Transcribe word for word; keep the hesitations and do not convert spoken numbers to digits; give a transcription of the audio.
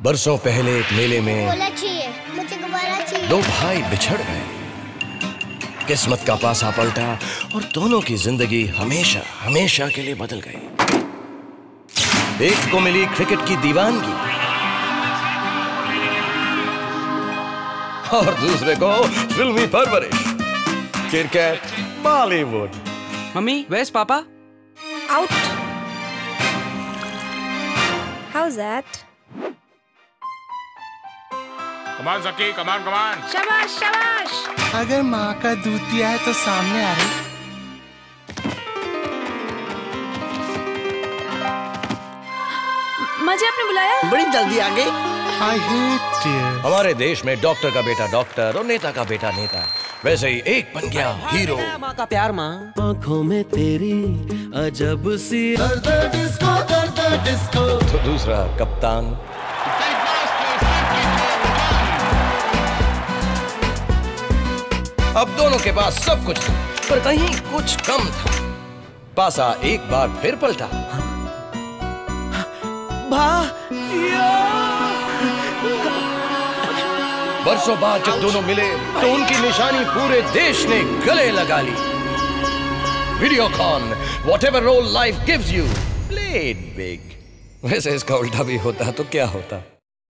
बरसों पहले एक मेले में गोला चाहिए, मुझे गुब्बारा चाहिए। दो भाई बिछड़ गए। किस्मत का पासा पलटा और दोनों की जिंदगी हमेशा हमेशा के लिए बदल गई। एक को मिली क्रिकेट की दीवानगी और दूसरे को फिल्मी परवरिश। Cricket Bollywood. Mummy, where's Papa? Out. How's that? Come on, Zaki, come on, come on. शाबाश शाबाश। अगर माँ का दूध दिया है तो सामने आ रही। मुझे आपने बुलाया? बड़ी जल्दी आ गई। I hate tears. हमारे देश में डॉक्टर का बेटा डॉक्टर और नेता का बेटा नेता, वैसे ही एक बन गया हीरो। माँ का प्यार माँ। आँखों में तेरी अजब सी दर्द डिस्को दर्द डिस्को। तो दूसरा कप्तान। अब दोनों के पास सब कुछ था, पर कहीं कुछ कम था। पासा एक बार फिर पलटा। बरसों बाद जब दोनों मिले तो उनकी निशानी पूरे देश ने गले लगा ली। Videocon, whatever role life gives you, play it big। वैसे इसका उल्टा भी होता तो क्या होता।